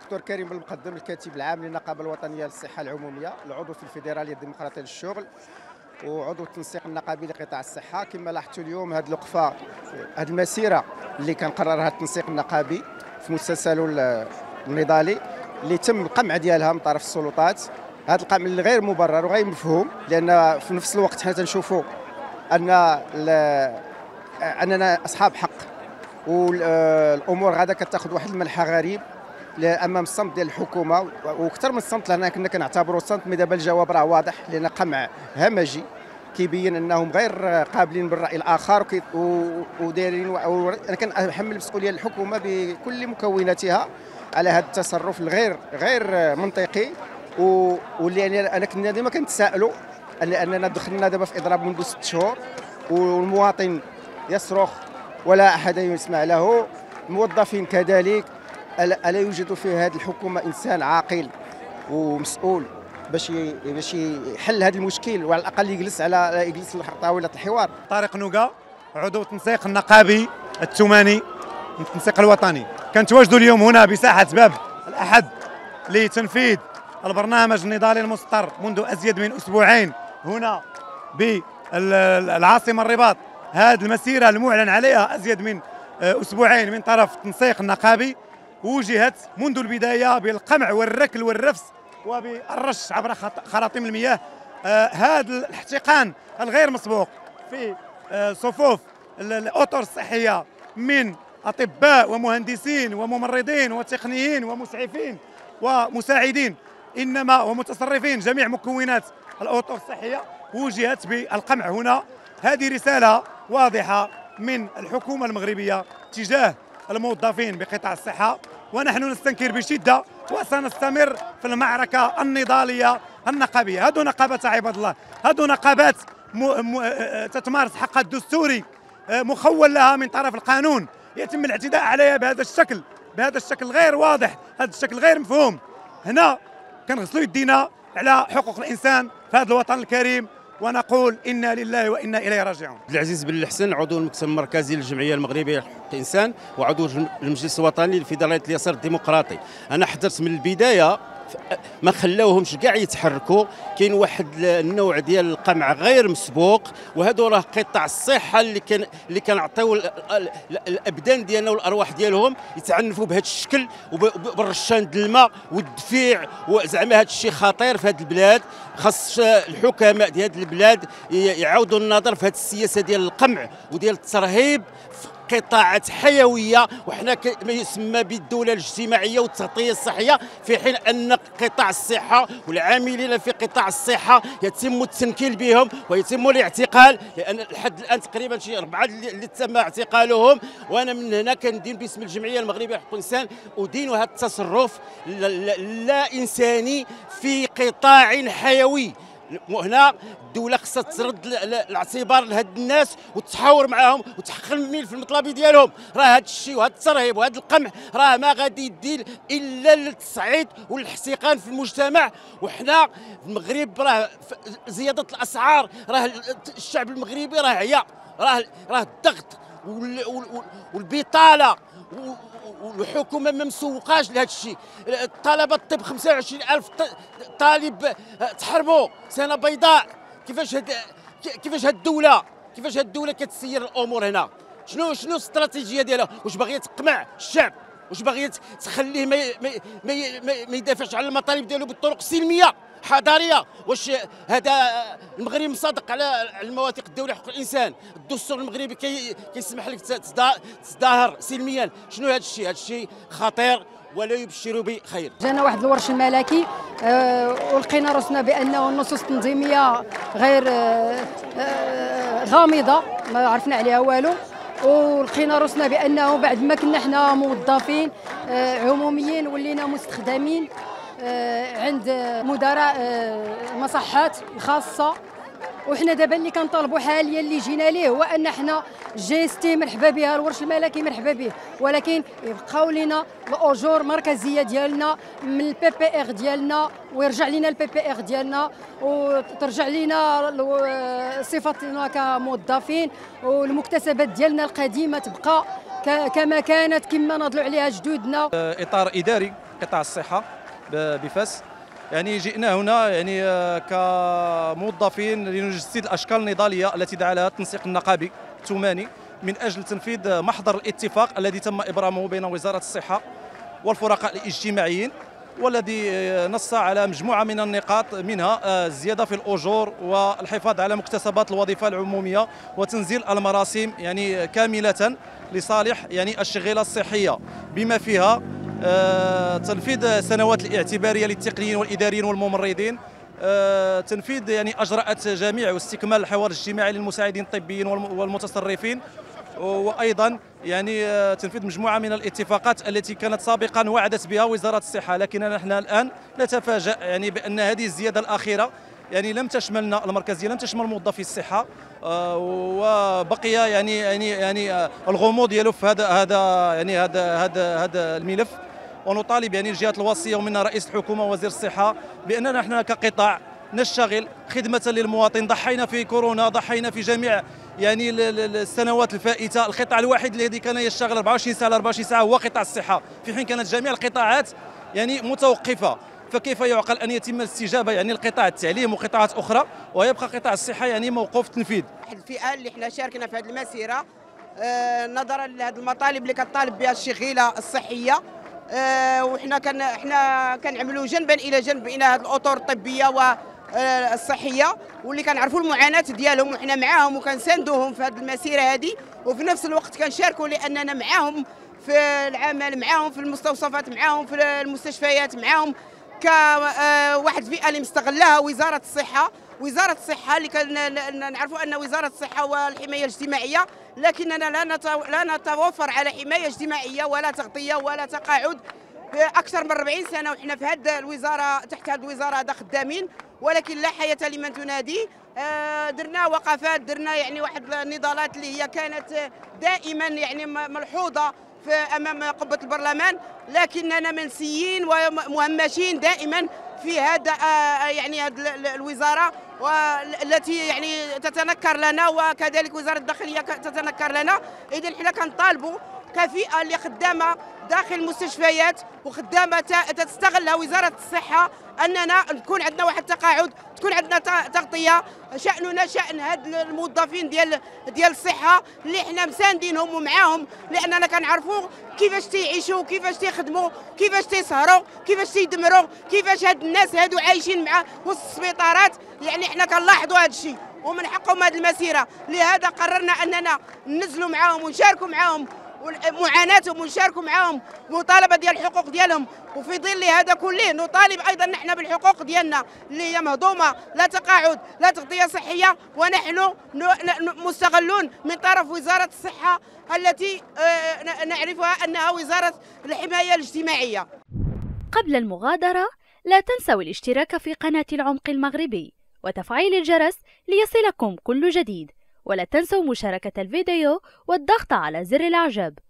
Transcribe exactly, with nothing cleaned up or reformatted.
دكتور كريم المقدم الكاتب العام للنقابه الوطنيه للصحه العموميه، العضو في الفيدراليه الديمقراطيه للشغل وعضو التنسيق النقابي لقطاع الصحه. كما لاحظتوا اليوم هذه الوقفه، هذه المسيره اللي كان قررها التنسيق النقابي في مسلسله النضالي اللي تم القمع ديالها من طرف السلطات. هذا القمع اللي غير مبرر وغير مفهوم، لان في نفس الوقت حنا تنشوفوا ان اننا اصحاب حق والامور غادا كتاخذ واحد المنحى غريب امام الصمت ديال الحكومه، واكثر من الصمت لهنا كنا كنعتبروا الصمت، مي دابا الجواب راه واضح لان قمع همجي كيبين انهم غير قابلين بالراي الاخر ودايرين. انا كنحمل المسؤوليه للحكومه بكل مكوناتها على هذا التصرف الغير غير منطقي، واللي انا كنا ديما كنتسائلوا اننا دخلنا دابا في اضراب منذ ست شهور والمواطن يصرخ ولا احد يسمع له، الموظفين كذلك. الا يوجد في هذه الحكومه انسان عاقل ومسؤول باش باش يحل هذا المشكل، وعلى الاقل يجلس على يجلس طاوله الحوار؟ طارق نوقا، عضو التنسيق النقابي الثماني من التنسيق الوطني، كنتواجدوا اليوم هنا بساحه باب الاحد لتنفيذ البرنامج النضالي المسطر منذ ازيد من اسبوعين هنا بالعاصمه الرباط. هذه المسيره المعلن عليها ازيد من اسبوعين من طرف التنسيق النقابي وجهت منذ البدايه بالقمع والركل والرفس وبالرش عبر خراطيم المياه. آه هذا الاحتقان الغير مسبوق في آه صفوف الاطر الصحيه من اطباء ومهندسين وممرضين وتقنيين ومسعفين ومساعدين، انما ومتصرفين جميع مكونات الاطر الصحيه، وجهت بالقمع هنا. هذه رساله واضحه من الحكومه المغربيه تجاه الموظفين بقطاع الصحه، ونحن نستنكر بشده وسنستمر في المعركه النضاليه النقابيه. هذو نقابات عباد الله، هذو نقابات م... م... تتمارس حقها الدستوري مخول لها من طرف القانون، يتم الاعتداء عليها بهذا الشكل، بهذا الشكل غير واضح، هذا الشكل غير مفهوم. هنا كنغسلوا يدينا على حقوق الانسان في هذا الوطن الكريم، ونقول إنا لله وإنا إليه راجعون. عبد العزيز بن الحسن، عضو المكتب المركزي للجمعيه المغربيه لحقوق الانسان وعضو المجلس الوطني لفيدراليه اليسار الديمقراطي. انا حضرت من البدايه، ما خلاوهمش كاع يتحركوا. كاين واحد النوع ديال القمع غير مسبوق، وهذو راه قطاع الصحه اللي كان اللي كنعطيو الابدان ديالنا والارواح ديالهم يتعنفوا بهذا الشكل وبالرشان د الماء والدفيع، وزعما هذا الشيء خطير في هذه البلاد. خاص الحكماء ديال هذه البلاد يعاودوا النظر في هذه السياسه ديال القمع وديال الترهيب في قطاعات حيويه، وحنا ما يسمى بالدوله الاجتماعيه والتغطيه الصحيه، في حين ان قطاع الصحه والعاملين في قطاع الصحه يتم التنكيل بهم ويتم الاعتقال، لان لحد الان تقريبا شي اربعه اللي تم اعتقالهم. وانا من هنا كندين باسم الجمعيه المغربيه لحقوق الانسان ادين هذا التصرف لا انساني في قطاع حيوي. هنا الدولة خصها ترد الاعتبار لهاد الناس وتحاور معاهم وتحقق الميل في المطلب ديالهم. راه هاد الشيء وهاد الترهيب وهاد القمع راه ما غادي يدير الا للتصعيد والاحتقان في المجتمع. وحنا في المغرب راه زيادة الاسعار، راه الشعب المغربي راه عيا، راه راه الضغط والبطالة والحكومه ما مسوقاش لهذا الشيء. طلبه الطب خمسة وعشرين ألف طالب تحرموا سنه بيضاء. كيفاش هاد كيفاش هاد الدوله كيفاش هاد الدوله كتسير الامور هنا؟ شنو شنو الاستراتيجيه ديالها؟ واش باغيه تقمع الشعب؟ واش باغيه تخليه ما ما ما, ما يدافعش على المطالب ديالو بالطرق السلميه حضاريه؟ واش هذا المغرب مصادق على المواثيق الدوليه حقوق الانسان؟ الدستور المغربي كي كيسمح لك تظاهر سلميا. شنو هذا الشيء؟ هذا الشيء خطير ولا يبشر بخير. جانا واحد الورش الملكي أه ولقينا راسنا بانه النصوص التنظيميه غير أه أه غامضه، ما عرفنا عليها والو، ولقينا راسنا بانه بعد ما كنا حنا موظفين أه عموميين ولينا مستخدمين أه عند مدراء أه المصحات الخاصه. وحنا دابا اللي كنطالبوا حاليا اللي جينا ليه هو ان حنا جي اس تي مرحبا بها، الورش الملكي مرحبا به، ولكن يبقاو لينا الاجور المركزيه ديالنا من البي بي ار ديالنا، ويرجع لينا البي بي ار ديالنا وترجع لينا صفتنا كموظفين، والمكتسبات ديالنا القديمه تبقى كما كانت كما ناضلوا عليها جدودنا. اطار اداري قطاع الصحة بفاس. يعني جئنا هنا يعني كموظفين لنجسد الأشكال النضالية التي دعا لها التنسيق النقابي الثماني من أجل تنفيذ محضر الاتفاق الذي تم إبرامه بين وزارة الصحة والفرقاء الاجتماعيين، والذي نص على مجموعة من النقاط، منها الزيادة في الأجور والحفاظ على مكتسبات الوظيفة العمومية وتنزيل المراسيم يعني كاملة لصالح يعني الشغيلة الصحية، بما فيها تنفيذ سنوات الاعتبارية للتقنيين والإداريين والممرضين، تنفيذ يعني أجراءات جميع واستكمال الحوار الاجتماعي للمساعدين الطبيين والمتصرفين، وايضا يعني تنفيذ مجموعه من الاتفاقات التي كانت سابقا وعدت بها وزاره الصحه. لكننا نحن الان نتفاجأ يعني بان هذه الزياده الاخيره يعني لم تشملنا المركزيه، لم تشمل موظفي الصحه، وبقي يعني يعني يعني الغموض يلف هذا هذا يعني هذا هذا هذا الملف. ونطالب يعني الجهات الوصيه ومنها رئيس الحكومه ووزير الصحه باننا نحن كقطاع نشتغل خدمه للمواطن. ضحينا في كورونا، ضحينا في جميع يعني السنوات الفائته. القطاع الوحيد الذي كان يشتغل أربعة وعشرين ساعه أربعة وعشرين ساعه هو قطاع الصحه، في حين كانت جميع القطاعات يعني متوقفه. فكيف يعقل ان يتم الاستجابه يعني لقطاع التعليم وقطاعات اخرى ويبقى قطاع الصحه يعني موقوف التنفيذ؟ واحد الفئه اللي احنا شاركنا في هذه المسيره آه نظرا لهذه المطالب اللي كطالب بها الشغيله الصحيه، آه وحنا كان احنا كنعملوا جنبا الى جنب بين هذه الاطر الطبيه و الصحيه، واللي كنعرفوا المعاناه ديالهم وحنا معاهم وكنساندوهم في هذه المسيره هذه، وفي نفس الوقت كنشاركوا لاننا معاهم في العمل، معاهم في المستوصفات، معاهم في المستشفيات، معاهم كواحد الفئه اللي مستغلها وزاره الصحه. وزاره الصحه اللي كنعرفوا ان وزاره الصحه والحمايه الاجتماعيه، لكننا لا نتوفر على حمايه اجتماعيه ولا تغطيه ولا تقاعد. اكثر من أربعين سنه وحنا في هذه الوزاره، تحت هذه الوزاره هذا خدامين، ولكن لا حياه لمن تنادي. درنا وقفات، درنا يعني واحد النضالات اللي هي كانت دائما يعني ملحوظه في امام قبه البرلمان، لكننا منسيين ومهمشين دائما في هذا يعني هذه الوزاره والتي يعني تتنكر لنا، وكذلك وزاره الداخليه تتنكر لنا. اذا حنا كنطالبوا كفئه اللي خدامه داخل المستشفيات وخدامه تستغلها وزاره الصحه اننا نكون عندنا واحد التقاعد، تكون عندنا تغطيه. شاننا شان هاد الموظفين ديال ديال الصحه اللي حنا مساندينهم ومعاهم، لاننا كنعرفوا كيفاش تيعيشوا، كيفاش تيخدموا، كيفاش تيسهروا، كيفاش تيدمروا، كيفاش هاد الناس هادو عايشين مع وسط السبيطارات. يعني حنا كنلاحظوا هذا الشيء ومن حقهم هذه المسيره، لهذا قررنا اننا ننزلوا معاهم ونشاركوا معاهم معاناتهم ونشاركوا معاهم مطالبه ديال الحقوق ديالهم. وفي ظل هذا كله نطالب ايضا نحن بالحقوق ديالنا اللي هي مهضومه، لا تقاعد لا تغطيه صحيه، ونحن مستغلون من طرف وزاره الصحه التي نعرفها انها وزاره الحمايه الاجتماعيه. قبل المغادره لا تنسوا الاشتراك في قناه العمق المغربي وتفعيل الجرس ليصلكم كل جديد، ولا تنسوا مشاركة الفيديو والضغط على زر الإعجاب.